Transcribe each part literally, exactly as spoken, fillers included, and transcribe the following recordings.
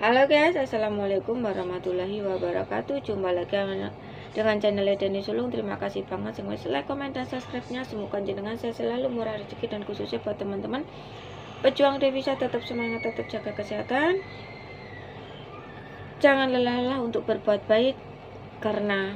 Halo guys, assalamualaikum warahmatullahi wabarakatuh. Jumpa lagi dengan channel Deni Sulung. Terima kasih banget semua like, komen, dan subscribe-nya. Semoga jenengan saya selalu murah rezeki, dan khususnya buat teman-teman pejuang devisa tetap semangat, tetap jaga kesehatan. Jangan lelah-lelah untuk berbuat baik, karena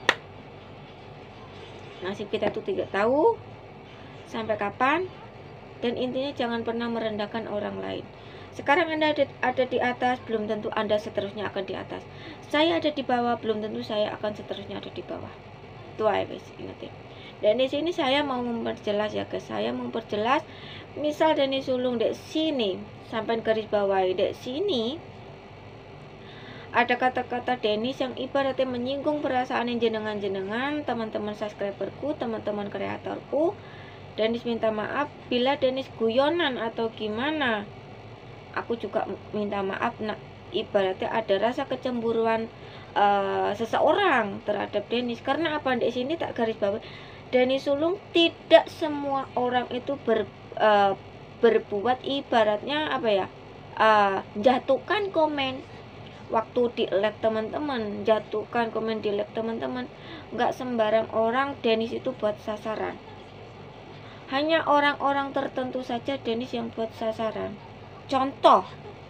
nasib kita itu tidak tahu sampai kapan. Dan intinya jangan pernah merendahkan orang lain. Sekarang Anda ada, ada di atas, belum tentu Anda seterusnya akan di atas. Saya ada di bawah, belum tentu saya akan seterusnya ada di bawah. Itu aja guys, ingat ya. Dan di sini saya mau memperjelas ya guys. Saya mau memperjelas, misal Deni Sulung dek sini, sampai garis bawah dek sini, ada kata-kata Denis yang ibaratnya menyinggung perasaan jenengan-jenengan, teman-teman subscriberku, teman-teman kreatorku. Denis minta maaf bila Denis guyonan atau gimana. Aku juga minta maaf, nah ibaratnya ada rasa kecemburuan uh, seseorang terhadap Denis. Karena apa, di sini tak garis bawah, Deni Sulung tidak semua orang itu ber, uh, berbuat ibaratnya apa ya, uh, jatuhkan komen waktu di like teman-teman, jatuhkan komen di like teman-teman. Nggak sembarang orang Denis itu buat sasaran. Hanya orang-orang tertentu saja Denis yang buat sasaran. Contoh,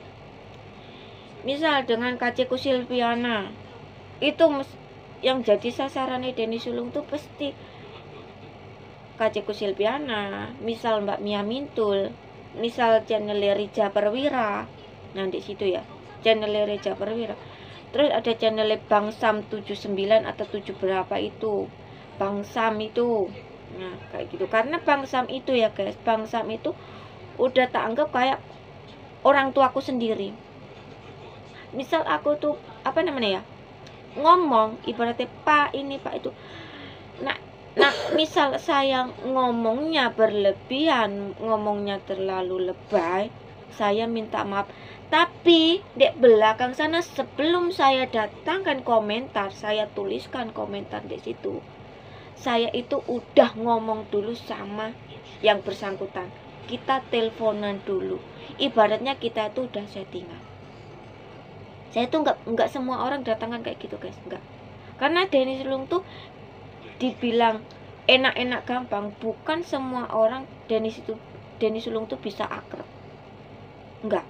misal dengan K C ku Silviana, itu yang jadi sasarannya Deni Sulung tuh pasti K C ku Silviana, misal Mbak Mia Mintul, misal channel Rija Perwira, nah di situ ya, channel Rija Perwira. Terus ada channel Bang Sam tujuh puluh sembilan atau tujuh berapa itu, Bang Sam itu. Nah kayak gitu, karena Bang Sam itu ya guys, Bang Sam itu udah tak anggap kayak orang tuaku sendiri. Misal aku tuh apa namanya ya, ngomong ibaratnya pak ini pak itu, nah nah misal saya ngomongnya berlebihan, ngomongnya terlalu lebay, saya minta maaf. Tapi di belakang sana, sebelum saya datangkan komentar, saya tuliskan komentar di situ, saya itu udah ngomong dulu sama yang bersangkutan, kita teleponan dulu, ibaratnya kita itu udah settingan. Saya tuh nggak nggak semua orang datangkan kayak gitu guys, nggak. Karena Deni Sulung tuh dibilang enak-enak gampang, bukan semua orang Deni itu Deni Sulung tuh bisa akrab, nggak.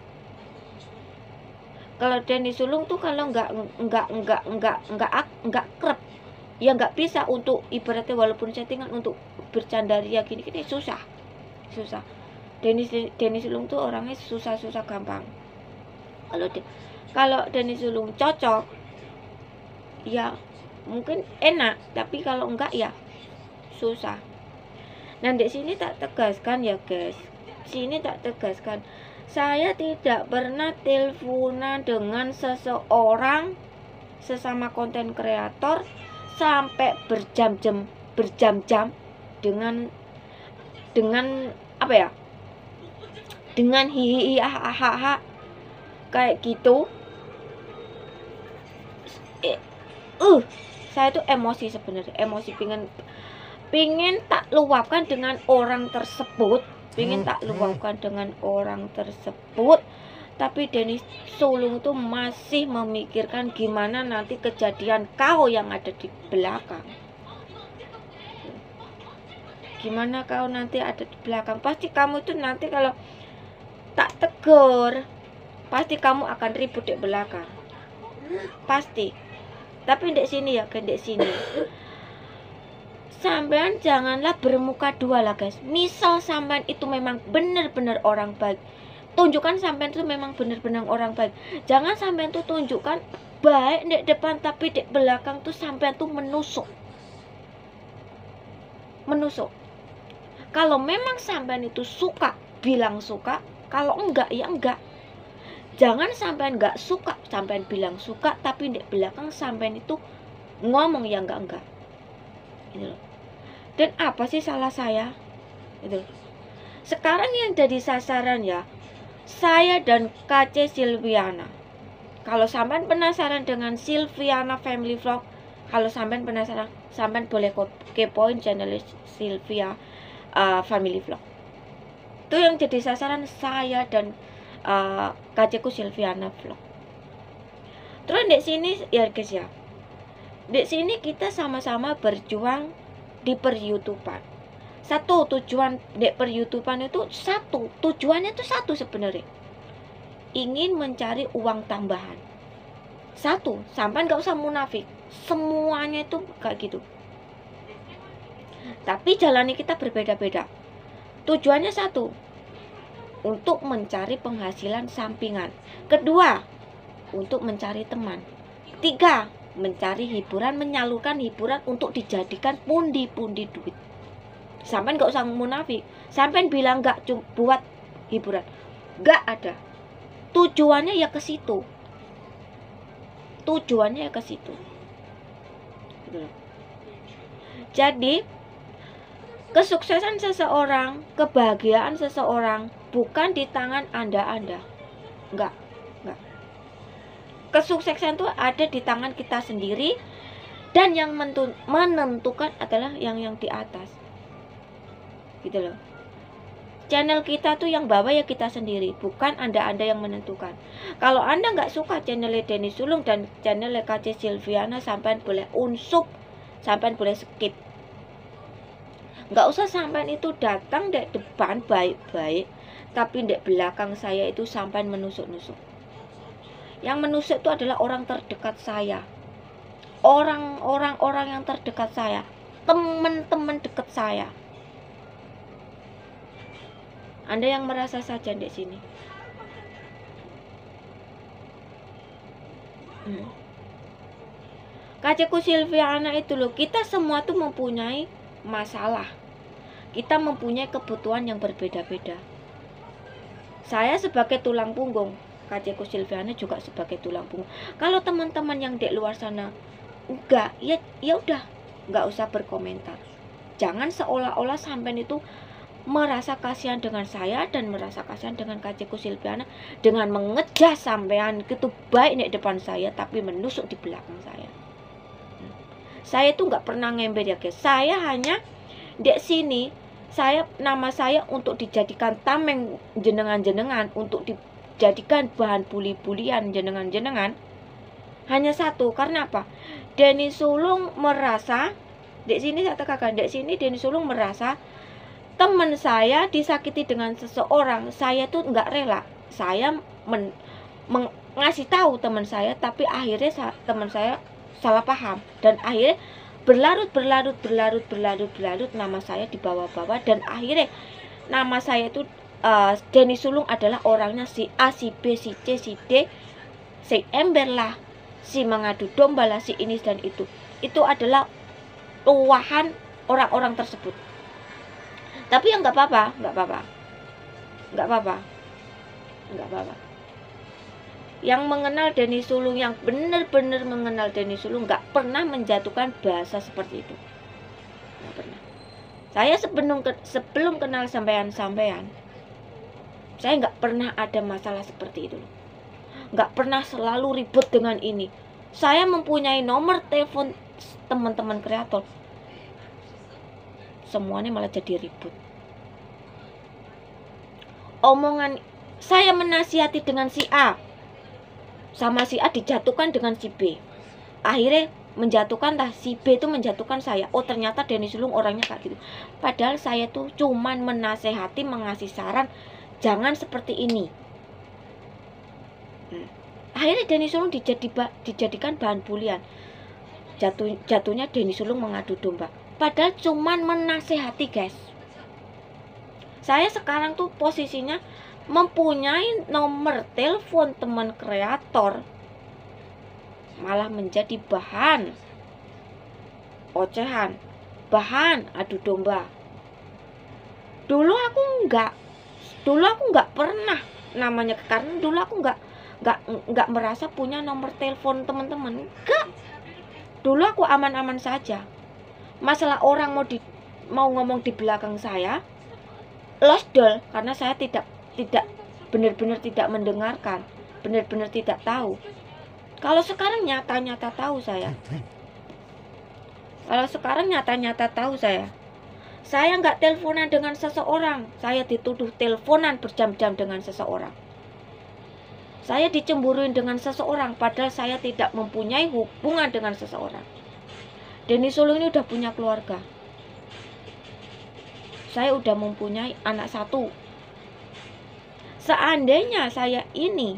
Kalau Deni Sulung tuh kalau nggak nggak nggak nggak nggak nggak akrab, ya nggak bisa untuk ibaratnya walaupun settingan untuk bercanda ria gini-gini susah, susah. Deni Deni Sulung tuh orangnya susah-susah gampang. Kalau de, kalau Deni Sulung cocok, ya mungkin enak, tapi kalau enggak ya susah. Nah di sini tak tegaskan ya guys, sini tak tegaskan, saya tidak pernah teleponan dengan seseorang sesama konten kreator sampai berjam-jam berjam-jam dengan dengan apa ya, dengan hihi ah ah ah kayak gitu. Eh, uh saya tuh emosi sebenarnya, emosi pingin pingin tak luapkan dengan orang tersebut, pingin tak luapkan dengan orang tersebut. Tapi Deni Sulung tuh masih memikirkan gimana nanti kejadian kau yang ada di belakang. Gimana kau nanti ada di belakang, pasti kamu tuh nanti kalau tak tegur, pasti kamu akan ribut di belakang, pasti. Tapi di sini ya kan, di sini sampean janganlah bermuka dua lah guys. Misal sampean itu memang benar-benar orang baik, tunjukkan sampean itu memang benar-benar orang baik. Jangan sampean tuh tunjukkan baik di depan, tapi di belakang tuh sampean tuh menusuk, menusuk. Kalau memang sampean itu suka, bilang suka. Kalau enggak ya enggak. Jangan sampean enggak suka, sampean bilang suka, tapi di belakang sampean itu ngomong yang enggak-enggak. Gitu loh. Dan apa sih salah saya? Gitu. Sekarang yang jadi sasaran ya saya dan K C Silviana. Kalau sampean penasaran dengan Silviana Family Vlog, kalau sampean penasaran, sampean boleh kepoin channel Silvia uh, Family Vlog. Itu yang jadi sasaran saya dan uh, K C ku Silviana Vlog. Terus di sini ya guys ya, di sini kita sama-sama berjuang di per YouTubean. Satu tujuan di per YouTubean itu satu, tujuannya itu satu sebenarnya, ingin mencari uang tambahan. Satu, sampai nggak usah munafik, semuanya itu kayak gitu. Tapi jalannya kita berbeda-beda. Tujuannya satu, untuk mencari penghasilan sampingan. Kedua, untuk mencari teman. Tiga, mencari hiburan, menyalurkan hiburan untuk dijadikan pundi-pundi duit. Sampai nggak usah munafik, sampai bilang nggak cuma buat hiburan, nggak ada. Tujuannya ya ke situ. Tujuannya ya ke situ. Jadi kesuksesan seseorang, kebahagiaan seseorang bukan di tangan Anda-Anda. Enggak, enggak. Kesuksesan itu ada di tangan kita sendiri, dan yang menentukan adalah yang yang di atas. Gitu loh. Channel kita tuh yang bawa ya kita sendiri, bukan Anda-Anda yang menentukan. Kalau Anda nggak suka channel Denny Sulung dan channel K C Silviana, sampai boleh unsup, sampai boleh skip. Nggak usah sampai itu datang di depan baik-baik, tapi di belakang saya itu sampai menusuk-nusuk. Yang menusuk itu adalah orang terdekat saya, orang-orang orang yang terdekat saya, teman-teman dekat saya. Anda yang merasa saja di sini. Hmm. K C Silviana itu loh, kita semua tuh mempunyai masalah. Kita mempunyai kebutuhan yang berbeda-beda. Saya sebagai tulang punggung, K C Silviana juga sebagai tulang punggung. Kalau teman-teman yang di luar sana enggak, ya ya udah, enggak usah berkomentar. Jangan seolah-olah sampai itu merasa kasihan dengan saya dan merasa kasihan dengan K C Silviana dengan mengejas sampean itu baik di depan saya tapi menusuk di belakang saya. Saya itu nggak pernah ngember ya guys. Saya hanya di sini, saya nama saya untuk dijadikan tameng jenengan-jenengan, untuk dijadikan bahan buli-bulian jenengan-jenengan. Hanya satu, karena apa? Denny Sulung merasa di sini saya tekankan, di sini Denny Sulung merasa teman saya disakiti dengan seseorang, saya tuh nggak rela. Saya men, meng, ngasih tahu teman saya, tapi akhirnya sa, teman saya salah paham dan akhirnya berlarut berlarut berlarut berlarut berlarut nama saya dibawa-bawa, dan akhirnya nama saya itu uh, Denny Sulung adalah orangnya si A, si B, si C, si D, si ember lah, si mengadu domba lah, si ini dan itu. Itu adalah tuahan orang-orang tersebut. Tapi ya nggak apa-apa, nggak apa-apa, nggak apa-apa, nggak apa-apa. Yang mengenal Denny Sulung, yang benar-benar mengenal Denny Sulung, nggak pernah menjatuhkan bahasa seperti itu, nggak pernah. Saya sebelum sebelum kenal sampean-sampean, saya nggak pernah ada masalah seperti itu, nggak pernah selalu ribut dengan ini. Saya mempunyai nomor telepon teman-teman kreator, semuanya malah jadi ribut. Omongan saya menasihati dengan si A, sama si A dijatuhkan dengan si B. Akhirnya menjatuhkanlah si B itu menjatuhkan saya. Oh ternyata Denny Sulung orangnya kayak gitu. Padahal saya tuh cuman menasehati, mengasih saran, jangan seperti ini. Hmm. Akhirnya Denny Sulung dijadi, dijadikan bahan bulian. Jatuh, jatuhnya Denny Sulung mengadu domba. Padahal cuman menasehati guys. Saya sekarang tuh posisinya mempunyai nomor telepon teman kreator, malah menjadi bahan ocehan, bahan adu domba. Dulu aku enggak, dulu aku enggak pernah namanya, karena dulu aku enggak enggak enggak merasa punya nomor telepon teman-teman. Enggak. Dulu aku aman-aman saja. Masalah orang mau di mau ngomong di belakang saya, losdol, karena saya tidak tidak benar-benar tidak mendengarkan, benar-benar tidak tahu. Kalau sekarang nyata-nyata tahu saya. Kalau sekarang nyata-nyata tahu saya. Saya nggak teleponan dengan seseorang, saya dituduh teleponan berjam-jam dengan seseorang. Saya dicemburuin dengan seseorang padahal saya tidak mempunyai hubungan dengan seseorang. Denny Sulung ini udah punya keluarga. Saya udah mempunyai anak satu. Seandainya saya ini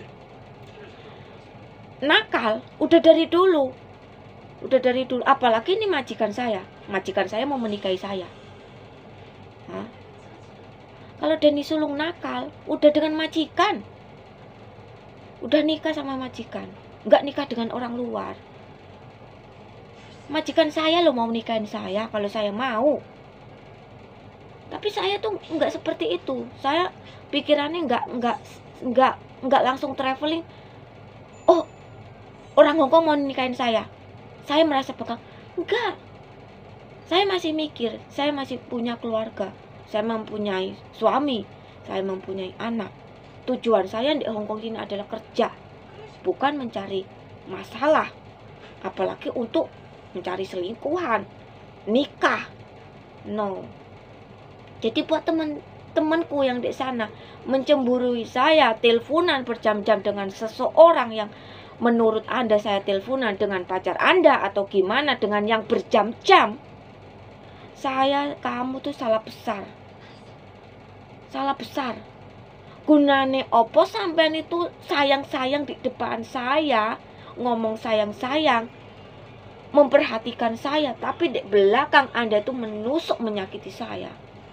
nakal, udah dari dulu. Udah dari dulu, apalagi ini majikan saya. Majikan saya mau menikahi saya. Hah? Kalau Denny Sulung nakal, udah dengan majikan. Udah nikah sama majikan. Nggak nikah dengan orang luar. Majikan saya loh mau nikahin saya kalau saya mau. Tapi saya tuh nggak seperti itu. Saya pikirannya nggak nggak nggak nggak langsung traveling. Oh, orang Hongkong mau nikahin saya. Saya merasa pegang. Enggak. Saya masih mikir. Saya masih punya keluarga. Saya mempunyai suami. Saya mempunyai anak. Tujuan saya di Hongkong ini adalah kerja, bukan mencari masalah. Apalagi untuk mencari selingkuhan, nikah. No. Jadi buat teman-temanku yang di sana mencemburui saya, teleponan berjam-jam dengan seseorang yang menurut Anda saya teleponan dengan pacar Anda atau gimana dengan yang berjam-jam, saya, kamu tuh salah besar. Salah besar. Gunane opo sampean itu sayang-sayang di depan saya, ngomong sayang-sayang, memperhatikan saya, tapi di belakang Anda itu menusuk menyakiti saya.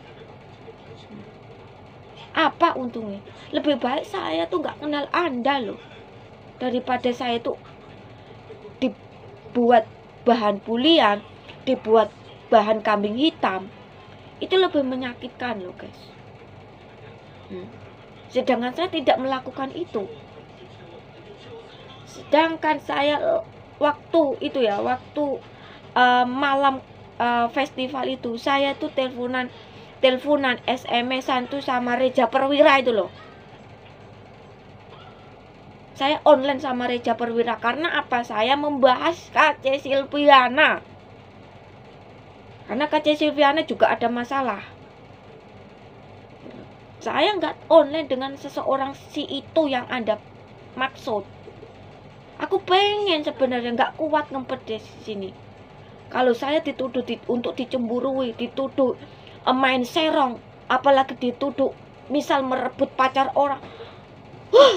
Apa untungnya? Lebih baik saya tuh nggak kenal Anda loh, daripada saya tuh dibuat bahan bulian, dibuat bahan kambing hitam. Itu lebih menyakitkan loh guys. hmm. Sedangkan saya tidak melakukan itu. Sedangkan saya waktu itu ya, waktu uh, malam uh, festival itu, saya tuh teleponan teleponan S M S-an tuh sama Reza Perwira itu loh. Saya online sama Reza Perwira karena apa? Saya membahas K C Silviana. Karena K C Silviana juga ada masalah. Saya nggak online dengan seseorang si itu yang Anda maksud. Aku pengen sebenarnya, nggak kuat ngempet di sini. Kalau saya dituduh di, untuk dicemburui, dituduh uh, main serong, apalagi dituduh misal merebut pacar orang. Huh.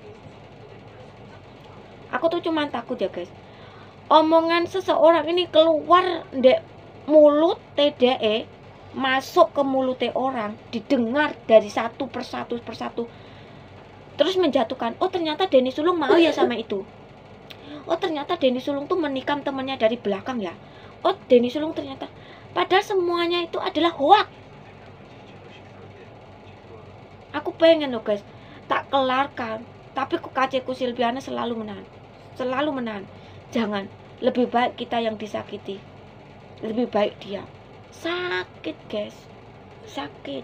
Aku tuh cuma takut ya guys. Omongan seseorang ini keluar ndek mulut T D E, masuk ke mulut orang, didengar dari satu persatu persatu, terus menjatuhkan. Oh ternyata Denny Sulung mau ya sama itu. Oh ternyata Denny Sulung tuh menikam temannya dari belakang ya. Oh Denny Sulung ternyata, padahal semuanya itu adalah hoak. Aku pengen loh guys, tak kelarkan, tapi ku K C ku Silviana selalu menahan, selalu menahan. Jangan, lebih baik kita yang disakiti, lebih baik dia. Sakit guys, sakit.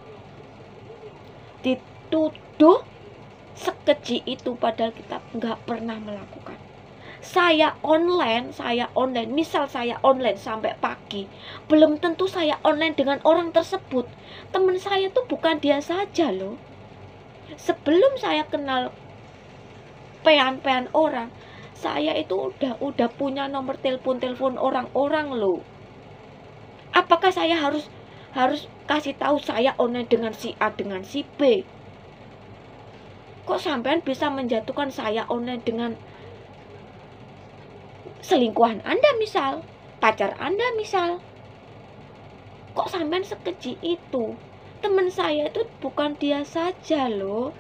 Dituduh sekeji itu padahal kita nggak pernah melakukan. Saya online, saya online, misal saya online sampai pagi, belum tentu saya online dengan orang tersebut. Teman saya tuh bukan dia saja loh. Sebelum saya kenal pean-pean orang, saya itu udah udah punya nomor telepon-telepon orang-orang loh. Apakah saya harus harus kasih tahu saya online dengan si A dengan si B? Kok sampean bisa menjatuhkan saya online dengan selingkuhan Anda misal, pacar Anda misal? Kok sampean sekeji itu? Teman saya itu bukan dia saja loh.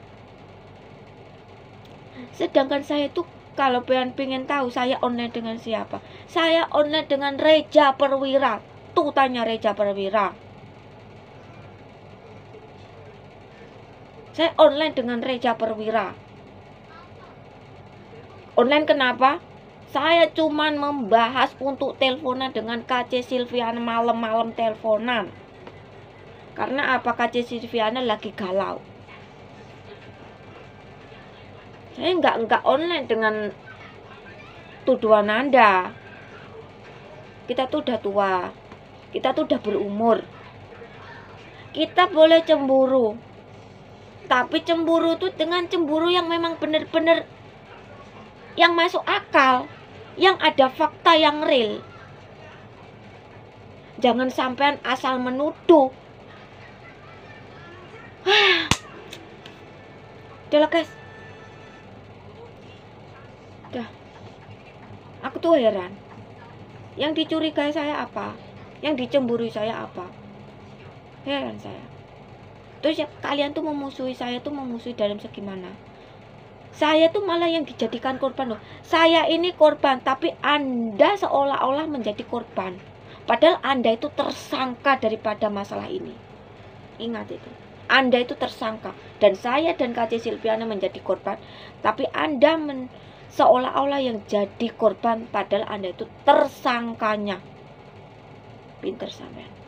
Sedangkan saya itu kalau pengen pengen tahu saya online dengan siapa, saya online dengan Reza Perwira. Tuh tanya Reza Perwira. Saya online dengan Reza Perwira. Online kenapa? Saya cuman membahas untuk teleponan dengan K C Silviana, malam-malam teleponan. Karena apa? K C Silviana lagi galau. Saya nggak nggak online dengan tuduhan Anda. Kita tuh udah tua. Kita tuh udah berumur. Kita boleh cemburu. Tapi cemburu tuh dengan cemburu yang memang bener-bener yang masuk akal, yang ada fakta yang real. Jangan sampean asal menuduh. Udah lah guys. Udah. Aku tuh heran. Yang dicurigai saya apa? Yang dicemburui saya apa? Heran saya. Terus ya, kalian tuh memusuhi saya tuh memusuhi dalam segi mana? Saya tuh malah yang dijadikan korban loh. Saya ini korban, tapi Anda seolah-olah menjadi korban. Padahal Anda itu tersangka daripada masalah ini. Ingat itu. Anda itu tersangka. Dan saya dan K C Silviana menjadi korban. Tapi Anda men seolah-olah yang jadi korban, padahal Anda itu tersangkanya. Pinter sampean.